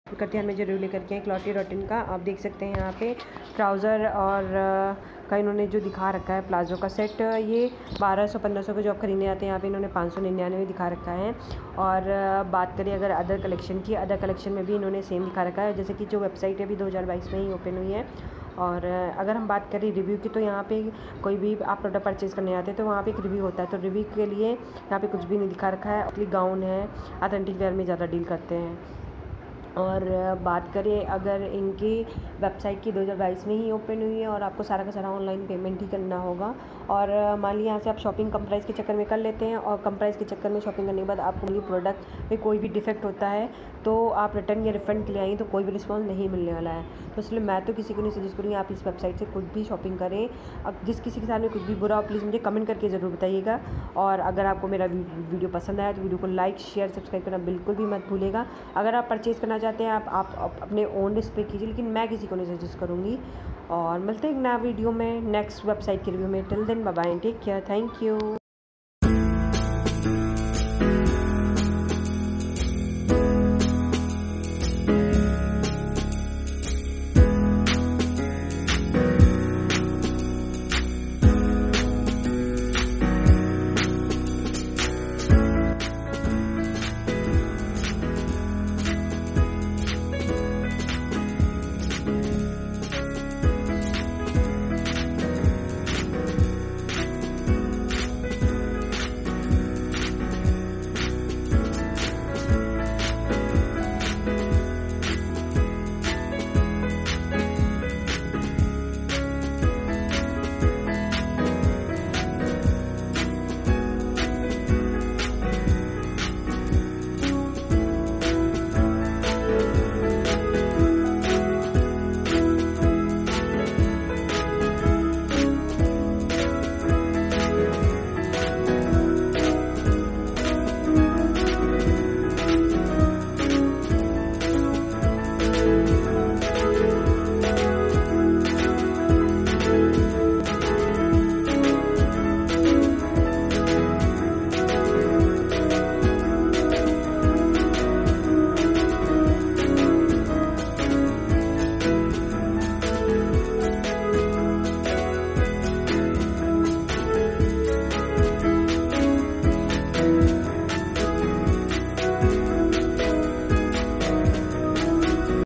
करते हैं, हमें जो रिव्यू लेकर के हैं क्लॉटी.इन का। आप देख सकते हैं यहाँ पे ट्राउज़र और का इन्होंने जो दिखा रखा है प्लाजो का सेट, ये 1200-1500 के जो आप खरीदने आते हैं यहाँ पे इन्होंने 599 दिखा रखा है। और बात करें अगर अदर कलेक्शन की, अदर कलेक्शन में भी इन्होंने सेम दिखा रखा है, जैसे कि जो वेबसाइट है अभी 2022 में ही ओपन हुई है। और अगर हम बात करें रिव्यू की, तो यहाँ पे कोई भी आप प्रोडक्ट परचेज़ करने आते हैं तो वहाँ पे एक रिव्यू होता है, तो रिव्यू के लिए यहाँ पे कुछ भी नहीं दिखा रखा है। असली गाउन है, ऑथेंटिक वेयर में ज़्यादा डील करते हैं। और बात करें अगर इनकी वेबसाइट की 2022 में ही ओपन हुई है और आपको सारा का सारा ऑनलाइन पेमेंट ही करना होगा। और मान लीजिए यहाँ से आप शॉपिंग कम प्राइस के चक्कर में कर लेते हैं और कम प्राइस के चक्कर में शॉपिंग करने के बाद आपको ये प्रोडक्ट में कोई भी डिफेक्ट होता है तो आप रिटर्न या रिफंड के लिए आएँ तो कोई भी रिस्पॉन्स नहीं मिलने वाला है। तो इसलिए मैं तो किसी को नहीं सजेस्ट करूँगी आप इस वेबसाइट से खुद भी शॉपिंग करें। अब जिस किसी के साथ में कुछ भी बुरा हो प्लीज़ मुझे कमेंट करके ज़रूर बताइएगा। और अगर आपको मेरा वीडियो पसंद आया तो वीडियो को लाइक शेयर सब्सक्राइब करना बिल्कुल भी मत भूलिएगा। अगर आप परचेज़ करना चाहते हैं आप अपने ओन रिस्क पे कीजिए, लेकिन मैं किसी को नहीं सजेस्ट करूँगी। और मिलते हैं एक नया वीडियो में नेक्स्ट वेबसाइट के रिव्यू में। Till then bye bye, take care, thank you.